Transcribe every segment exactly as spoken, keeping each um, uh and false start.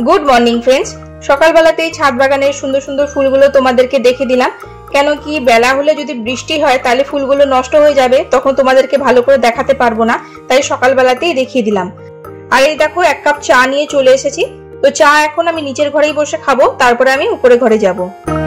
Good morning friends. সকালবেলাতেই ছাদ বাগানের সুন্দর সুন্দর ফুলগুলো তোমাদেরকে দেখে দিলাম, কেন কি বেলা হলে যদি বৃষ্টি হয় তাহলে ফুলগুলো নষ্ট হয়ে যাবে, তখন তোমাদেরকে ভালো করে দেখাতে পারবো না, তাই সকালবেলাতেই দেখিয়ে দিলাম। আর এই দেখো এক কাপ চা নিয়ে চলে এসেছি। তো চা এখন আমি নিচের ঘরেই বসে খাবো, তারপরে আমি উপরে ঘরে যাব।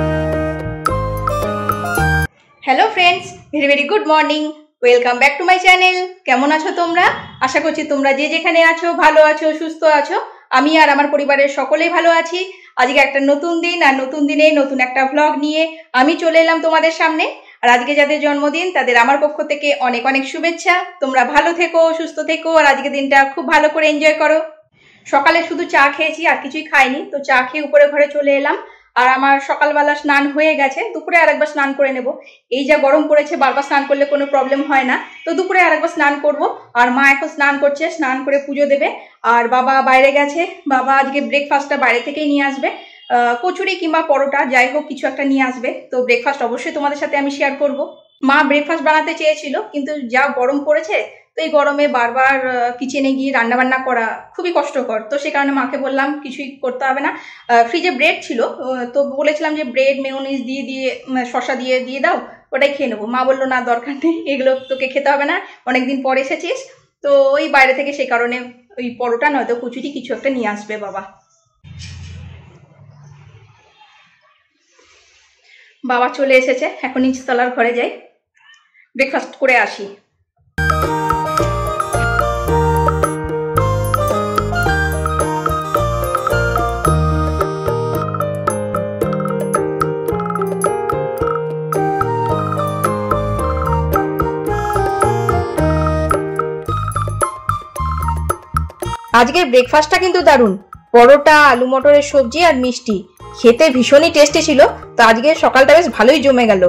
Hello friends, very very good morning, welcome back to my channel. কেমন আছো তোমরা? আশা করছি তোমরা যে যেখানে আছো ভালো আছো, সুস্থ আছো। আমি আর আমার পরিবারের সকলেই ভালো আছি। আজকে একটা নতুন দিন, আর নতুন দিনে নতুন একটা ভ্লগ নিয়ে আমি চলে এলাম তোমাদের সামনে। আর আজকে যাদের জন্মদিন তাদের আমার পক্ষ থেকে অনেক অনেক শুভেচ্ছা। তোমরা ভালো থেকো, সুস্থ থেকো, আর আজকে দিনটা খুব ভালো করে এনজয় করো। সকালে শুধু চা খেয়েছি, আর কিছুই খাইনি। তো চা খেয়ে উপরে ঘরে চলে এলাম। আর আমার সকালবেলা স্নান হয়ে গেছে, দুপুরে আরেকবার স্নান করে নেব। এই যা গরম পড়েছে, বারবার স্নান করলে কোনো প্রবলেম হয় না, তো দুপুরে আরেকবার স্নান করব। আর মা এখন স্নান করছে, স্নান করে পুজো দেবে। আর বাবা বাইরে গেছে, বাবা আজকে ব্রেকফাস্টটা বাইরে থেকেই নিয়ে আসবে, কচুরি কিংবা পরোটা যাই হোক কিছু একটা নিয়ে আসবে। তো ব্রেকফাস্ট অবশ্যই তোমাদের সাথে আমি শেয়ার করব। মা ব্রেকফাস্ট বানাতে চেয়েছিল, কিন্তু যা গরম পড়েছে তো এই গরমে বারবার কিচেনে গিয়ে রান্না বান্না করা খুবই কষ্টকর। তো সেই কারণে মাকে বললাম কিছুই করতে হবে না, ফ্রিজে ব্রেড ছিল, তো বলেছিলাম যে ব্রেড মেয়োনিজ দিয়ে দিয়ে শসা দিয়ে দিয়ে দাও, ওটাই খেয়ে নেবো। মা বললো না দরকার নেই, এগুলো তোকে খেতে হবে না, অনেকদিন পর এসেছিস। তো ওই বাইরে থেকে সেই কারণে ওই পরোটা নয়তো কচুরি কিছু একটা নিয়ে আসবে বাবা। বাবা চলে এসেছে, এখন নিচতলার ঘরে যাই, ব্রেকফাস্ট করে আসি। আজকের ব্রেকফাস্টটা কিন্তু দারুণ, পরোটা, আলু মটরের সবজি আর মিষ্টি, খেতে ভীষণই টেস্টি ছিল। তো আজকে সকালটা বেশ ভালোই জমে গেল।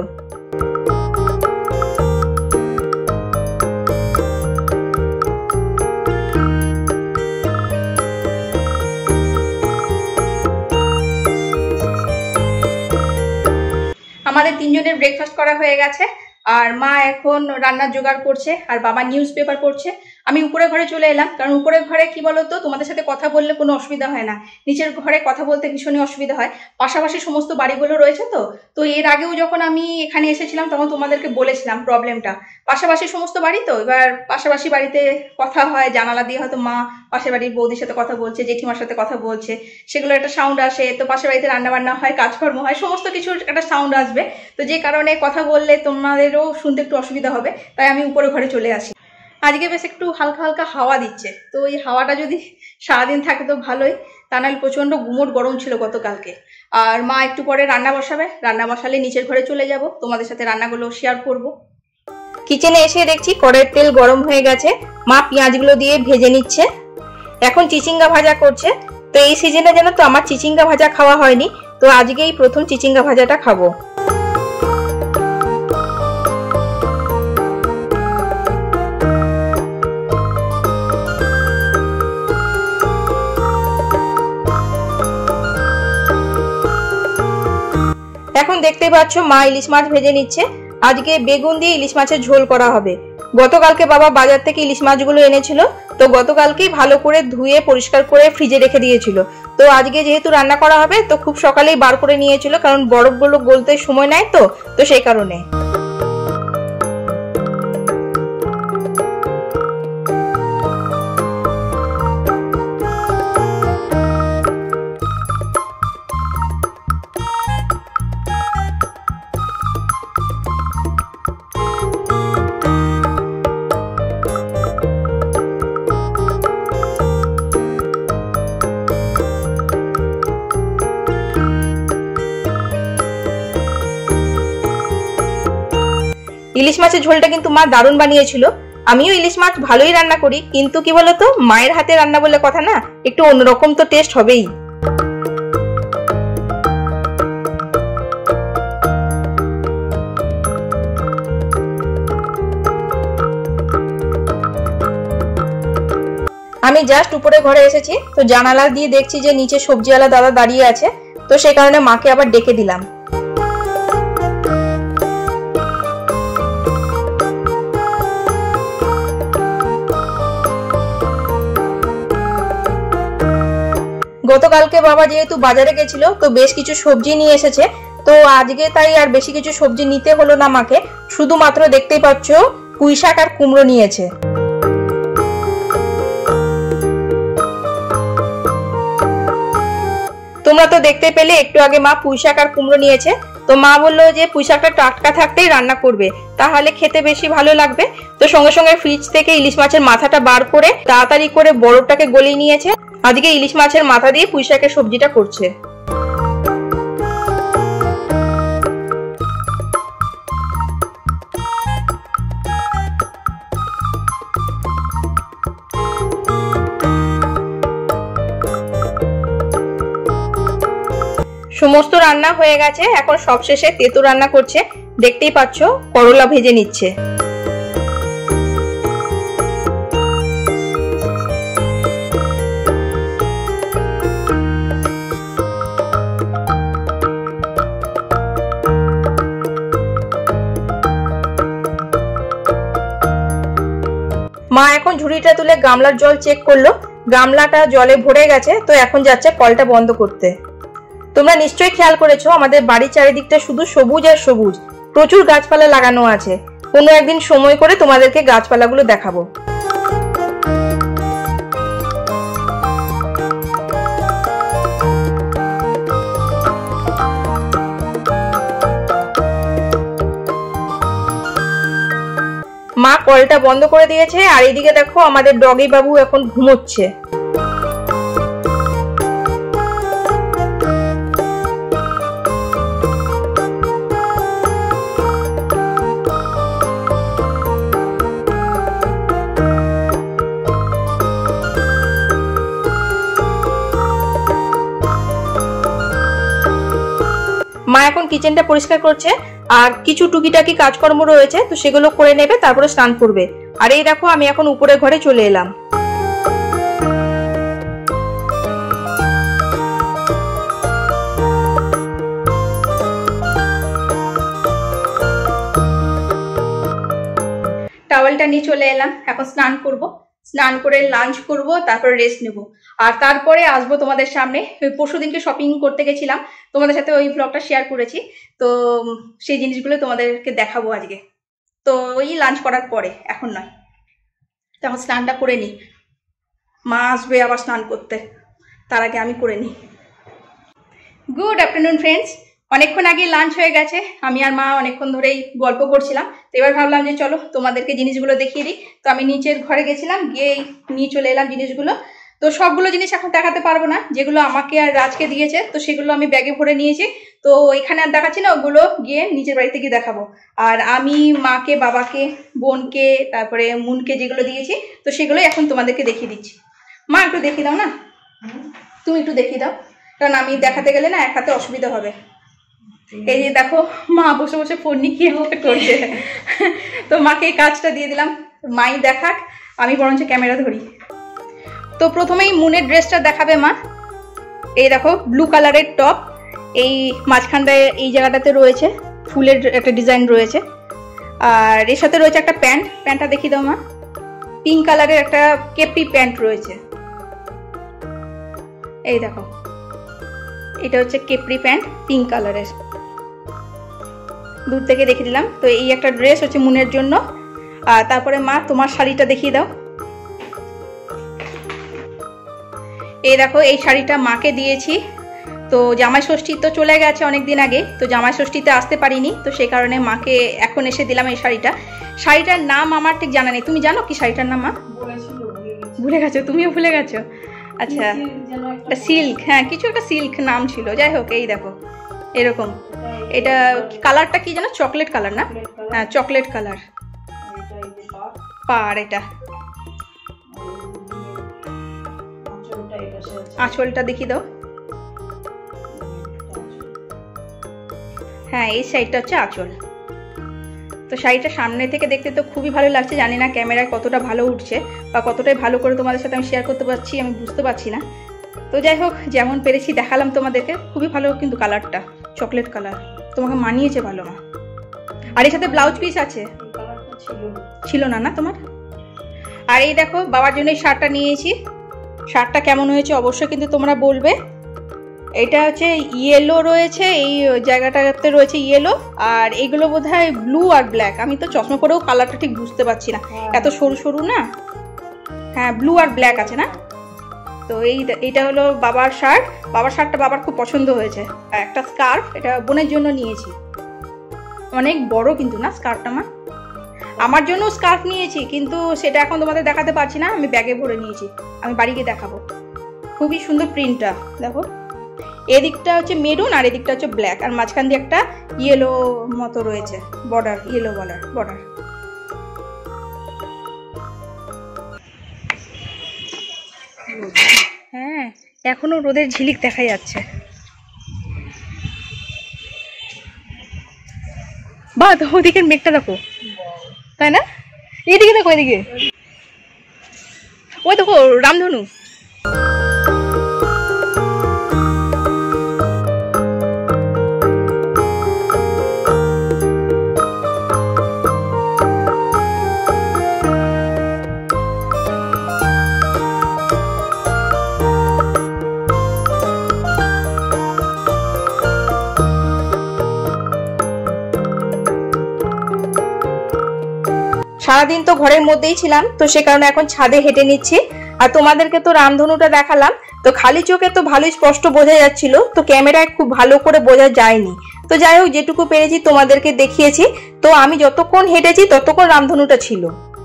আমাদের তিনজনের ব্রেকফাস্ট করা হয়ে গেছে, আর মা এখন রান্নার জোগাড় করছে, আর বাবা নিউজ পেপার পড়ছে। আমি উপরে ঘরে চলে এলাম, কারণ উপরের ঘরে কি বলতো, তোমাদের সাথে কথা বললে কোনো অসুবিধা হয় না, নিচের ঘরে কথা বলতে ভীষণই অসুবিধা হয়। পাশাপাশি সমস্ত বাড়িগুলো রয়েছে, তো তো এর আগেও যখন আমি এখানে এসেছিলাম তখন তোমাদেরকে বলেছিলাম প্রবলেমটা, পাশাপাশি সমস্ত বাড়ি, তো এবার পাশাপাশি বাড়িতে কথা হয়, জানালা দিয়ে হয়তো মা পাশের বাড়ির বৌদির সাথে কথা বলছে, জেঠিমার সাথে কথা বলছে, সেগুলো একটা সাউন্ড আসে। তো পাশের বাড়িতে রান্না বান্না হয়, কাজকর্ম হয়, সমস্ত কিছুর একটা সাউন্ড আসবে। তো যে কারণে কথা বললে তোমাদেরও শুনতে একটু অসুবিধা হবে, তাই আমি উপরে ঘরে চলে আসি। আজকে বেশ একটু হালকা হালকা হাওয়া দিচ্ছে, তো এই হাওয়াটা যদি সারাদিন থাকে তো ভালোই, তা নাহলে প্রচন্ড গুমোট গরম ছিল গতকালকে। আর মা একটু পরে রান্না বসাবে, রান্না বসালে নিচের ঘরে চলে যাব, তোমাদের সাথে রান্নাগুলো শেয়ার করব। কিচেনে এসে দেখছি কড়াইয়ের তেল গরম হয়ে গেছে, মা পেঁয়াজগুলো দিয়ে ভেজে নিচ্ছে। এখন চিচিঙ্গা ভাজা করছে। তো এই সিজনে যেন তো আমার চিচিঙ্গা ভাজা খাওয়া হয়নি, তো আজকেই প্রথম চিচিঙ্গা ভাজাটা খাবো। এখন দেখতে পাচ্ছ মা ইলিশ মাছ ভেজে নিচ্ছে। আজকে বেগুন দিয়ে ইলিশ মাছের ঝোল করা হবে। গতকালকে বাবা বাজার থেকে ইলিশ মাছগুলো এনেছিল, তো গতকালকেই ভালো করে ধুয়ে পরিষ্কার করে ফ্রিজে রেখে দিয়েছিল। তো আজকে যেহেতু রান্না করা হবে, তো খুব সকালেই বার করে নিয়েছিল, কারণ বরফগুলো গলতে সময় নেয়, তো তো সেই কারণে। ইলিশ মাছের ঝোলটা কিন্তু মা দারুণ বানিয়েছিল। আমিও ইলিশ মাছ ভালোই রান্না করি, কিন্তু কি বলতো, মায়ের হাতে রান্না বলে কথা না, একটু অন্যরকম তো টেস্ট হবেই। আমি জাস্ট উপরে ঘরে এসেছি, তো জানালা দিয়ে দেখছি যে নিচে সবজিওয়ালা দাদা দাঁড়িয়ে আছে, তো সেই কারণে মাকে আবার ডেকে দিলাম। গতকালকে বাবা যেহেতু বাজারে গেছিল তো বেশ কিছু সবজি নিয়ে এসেছে, তো আজকে তাই আর বেশি কিছু সবজি নিতে হলো না মাকে, শুধুমাত্র দেখতেই পাচ্ছ পুঁই শাক আর কুমড়ো নিয়েছে। তোমরা তো দেখতে পেলে একটু আগে মা পুঁই শাক আর কুমড়ো নিয়েছে। তো মা বললো যে পুঁই শাকটা টাটকা থাকতেই রান্না করবে, তাহলে খেতে বেশি ভালো লাগবে। তো সঙ্গে সঙ্গে ফ্রিজ থেকে ইলিশ মাছের মাথাটা বার করে তাড়াতাড়ি করে বড়টাকে গলিয়ে নিয়েছে। আজকে ইলিশ মাছের মাথা দিয়ে পুঁই শাকের সবজিটা করছে। সমস্ত রান্না হয়ে গেছে, এখন সবশেষে তেঁতু রান্না করছে। দেখতেই পাচ্ছ করলা ভেজে নিচ্ছে। মা এখন ঝুড়িটা তুলে গামলার জল চেক করলো, গামলাটা জলে ভরে গেছে। তো এখন যাচ্ছে কলটা বন্ধ করতে। তোমরা নিশ্চয়ই খেয়াল করেছো আমাদের বাড়ির চারিদিকটা শুধু সবুজ আর সবুজ, প্রচুর গাছপালা লাগানো আছে। কোনো একদিন সময় করে তোমাদেরকে গাছপালাগুলো দেখাবো। মা কলটা বন্ধ করে দিয়েছে, আর এইদিকে দেখো আমাদের ডগি বাবু এখন ঘুমোচ্ছে। মা এখন কিচেনটা পরিষ্কার করছে, আর কিছু টুকিটাকি কাজকর্ম রয়েছে তো সেগুলো করে নেবে, তারপরে স্নান করবে। আর এই দেখো আমি এখন উপরে ঘরে চলে এলাম। টাওয়েলটা নিয়ে চলে এলাম, এখন স্নান করব। স্নান করে লাঞ্চ করব, তারপরে রেস্ট নেব, আর তারপরে আসবো তোমাদের সামনে। পরশু দিনকে শপিং করতে গেছিলাম, তোমাদের সাথে ওই ব্লগটা শেয়ার করেছি, তো সেই জিনিসগুলো তোমাদেরকে দেখাবো আজকে। তো ওই লাঞ্চ করার পরে, এখন নয়। তো এখন স্নানটা করে নিই, মা আসবে আবার স্নান করতে, তার আগে আমি করে নিই। গুড আফটারনুন ফ্রেন্ডস, অনেকক্ষণ আগে লাঞ্চ হয়ে গেছে, আমি আর মা অনেকক্ষণ ধরেই গল্প করছিলাম। তো এবার ভাবলাম যে চলো তোমাদেরকে জিনিসগুলো দেখিয়ে দিই। তো আমি নিচের ঘরে গেছিলাম, গিয়ে নিয়ে চলে এলাম জিনিসগুলো। তো সবগুলো জিনিস এখন দেখাতে পারবো না, যেগুলো আমাকে আর রাজকে দিয়েছে তো সেগুলো আমি ব্যাগে ভরে নিয়েছি। তো এখানে আর দেখাচ্ছি না, ওগুলো গিয়ে নিচের বাড়িতে গিয়ে দেখাবো। আর আমি মাকে, বাবাকে, বোনকে, তারপরে মুনকে যেগুলো দিয়েছি তো সেগুলোই এখন তোমাদেরকে দেখিয়ে দিচ্ছি। মা একটু দেখিয়ে দাও না, তুমি একটু দেখিয়ে দাও, কারণ আমি দেখাতে গেলে না এক হাতে অসুবিধা হবে। এই যে দেখো মা বসে বসে ফোন নিয়ে কি করছে। তো মাকে এই কাজটা দিয়ে দিলাম, মাই দেখাক, আমি বরঞ্চ ক্যামেরা ধরি। তো প্রথমেই মুনের ড্রেসটা দেখাবে মা। এই দেখো ব্লু কালারের টপ, এই মাঝখানটায় এই জায়গাটাতে রয়েছে ফুলের একটা ডিজাইন রয়েছে, আর এর সাথে রয়েছে একটা প্যান্ট। প্যান্টটা দেখিয়ে দাও মা। পিঙ্ক কালারের একটা কেপি প্যান্ট রয়েছে, এই দেখো এটা হচ্ছে কেপরি প্যান্ট পিঙ্ক কালারের, দূর থেকে দেখিয়ে দিলাম। তো এই একটা ড্রেস হচ্ছে মুনের জন্য। আর তারপরে মা তোমার শাড়িটা দেখিয়ে দাও। এই দেখো এই শাড়িটা মাকে দিয়েছি। তো জামাই ষষ্ঠী তো চলে গেছে অনেক দিন আগে, তো জামাই ষষ্ঠীতে আসতে পারিনি, তো সেই কারণে মাকে এখন এসে দিলাম এই শাড়িটা। শাড়িটার নাম আমার ঠিক জানা নেই, তুমি জানো কি শাড়িটার নাম মা? ভুলে গেছো, তুমিও ভুলে গেছো? আচ্ছা সিল্ক, হ্যাঁ কিছু একটা সিল্ক নাম ছিল, যাই হোক। এই দেখো এরকম, এটা কালারটা কি জানো? চকলেট কালার না? হ্যাঁ চকলেট কালার পার। এটা আঁচলটা দেখিয়ে দাও। হ্যাঁ এই শাড়িটা হচ্ছে আঁচল। তো শাড়িটা সামনে থেকে দেখতে তো খুবই ভালো লাগছে, জানি না ক্যামেরায় কতটা ভালো উঠছে বা কতটাই ভালো করে তোমাদের সাথে আমি শেয়ার করতে পারছি আমি বুঝতে পারছি না। তো যাই হোক যেমন পেরেছি দেখালাম তোমাদেরকে। খুবই ভালো কিন্তু কালারটা, চকলেট কালার, তোমাকে মানিয়েছে ভালো মা। আর এর সাথে ব্লাউজ পিস আছে, ছিল না না তোমার? আর এই দেখো বাবার জন্য এই শার্টটা নিয়েছি, শার্টটা কেমন হয়েছে অবশ্যই কিন্তু তোমরা বলবে। এটা হচ্ছে ইয়েলো রয়েছে, এই জায়গাটাতে রয়েছে ইয়েলো, আর এইগুলো বোধহয় ব্লু আর ব্ল্যাক। আমি তো চশমা পরেও কালারটা ঠিক বুঝতে পারছি না, এত সরু সরু না। হ্যাঁ, ব্লু আর ব্ল্যাক আছে না। তো এই এইটা হলো বাবার শার্ট। বাবার শার্টটা বাবার খুব পছন্দ হয়েছে। আর একটা স্কার্ফ, এটা বোনের জন্য নিয়েছি। অনেক বড় কিন্তু না স্কার্ফটা আমার। আমার জন্য স্কার্ফ নিয়েছি, কিন্তু সেটা এখন তোমাদের দেখাতে পারছি না, আমি ব্যাগে ভরে নিয়েছি, আমি বাড়ি গিয়ে দেখাবো। খুবই সুন্দর প্রিন্টটা, দেখো। এদিকটা হচ্ছে মেরুন আর এদিকটা হচ্ছে ব্ল্যাক, আর মাঝখান দিয়ে একটা ইয়েলো মতো রয়েছে বর্ডার, ইয়েলো বর্ডার বর্ডার হ্যাঁ, এখনো রোদের ঝিলিক দেখা যাচ্ছে। বা দেখো ওদিকের মেঘটা দেখো, তাই না? এইদিকে দেখো, এদিকে ওই দেখো রামধনু। সারাদিন তো ঘরের মধ্যেই ছিলাম, তো সে কারণে এখন ছাদে হেঁটে নিচ্ছি। আর তোমাদেরকে তো রামধনুটা দেখালাম, তো খালি চোখে তো ভালোই স্পষ্ট বোঝা যাচ্ছিল, তো ক্যামেরায় খুব ভালো করে বোঝা যায়নি। তো যাই হোক, যেটুকু পেরেছি তোমাদেরকে দেখিয়েছি। তো আমি যতক্ষণ হেঁটেছি ততক্ষণ রামধনুটা ছিল।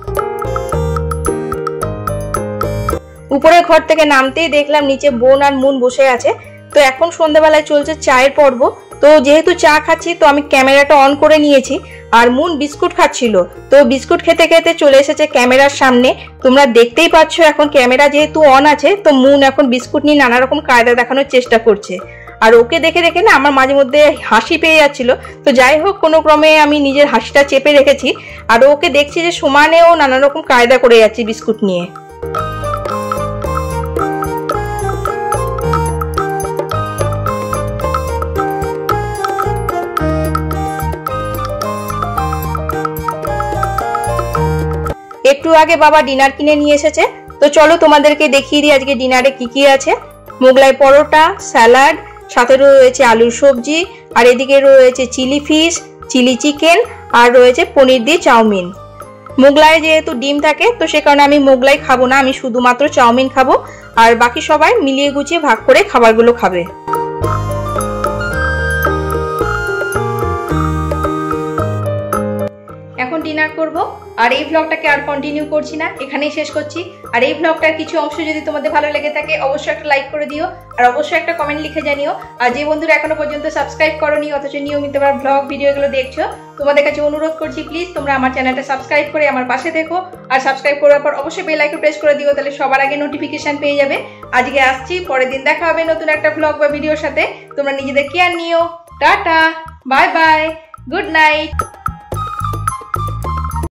উপরের ঘর থেকে নামতেই দেখলাম নিচে বোন আর মুন বসে আছে। তো এখন সন্ধ্যাবেলায় চলছে চায়ের পর্ব। তো যেহেতু চা খাচ্ছি, তো আমি ক্যামেরাটা অন করে নিয়েছি। আর মুন বিস্কুট খাচ্ছিল, তো বিস্কুট খেতে খেতে চলে এসেছে ক্যামেরার সামনে। তোমরা দেখতেই পাচ্ছ, এখন ক্যামেরা যেহেতু অন আছে, তো মুন এখন বিস্কুট নিয়ে নানা রকম কায়দা দেখানোর চেষ্টা করছে। আর ওকে দেখে দেখে না আমার মাঝে মধ্যে হাসি পেয়ে যাচ্ছিল। তো যাই হোক, কোনো ক্রমে আমি নিজের হাসিটা চেপে রেখেছি। আর ওকে দেখছি যে সমানেও নানা রকম কায়দা করে যাচ্ছে বিস্কুট নিয়ে। একটু আগে বাবা ডিনার কিনে নিয়ে এসেছে, তো চলো তোমাদেরকে দেখিয়ে দিই আজকে ডিনারে কি কি আছে। মোগলাই পরোটা, স্যালাড, সাথে রয়েছে আলুর সবজি, আর এদিকে রয়েছে চিলি ফিশ, চিলি চিকেন, আর রয়েছে পনির দিয়ে চাউমিন। মোগলাই যেহেতু ডিম থাকে, তো সে কারণে আমি মোগলাই খাবো না, আমি শুধুমাত্র চাউমিন খাবো। আর বাকি সবাই মিলিয়ে গুছিয়ে ভাগ করে খাবারগুলো খাবে। এখন ডিনার করব, আর এই ব্লগটাকে আর কন্টিনিউ করছি না, এখানেই শেষ করছি। আর এই ব্লগটার কিছু অংশ যদি তোমাদের ভালো লেগে থাকে, অবশ্যই একটা লাইক করে দিও, আর অবশ্যই একটা কমেন্ট লিখে জানিও। আর যে বন্ধুরা এখনো পর্যন্ত সাবস্ক্রাইব করোনি, অথচ নিয়মিত আমার ব্লগ ভিডিওগুলো দেখছো, তোমাদের কাছে অনুরোধ করছি, প্লিজ তোমরা আমার চ্যানেলটা সাবস্ক্রাইব করে আমার পাশে থেকো। আর সাবস্ক্রাইব করার পর অবশ্যই বেল আইকন প্রেস করে দিও, তাহলে সবার আগে নোটিফিকেশন পেয়ে যাবে। আজকে আসছি, পরের দিন দেখা হবে নতুন একটা ব্লগ বা ভিডিওর সাথে। তোমরা নিজেদের কেয়ার নিও। Tata, bye bye, good night.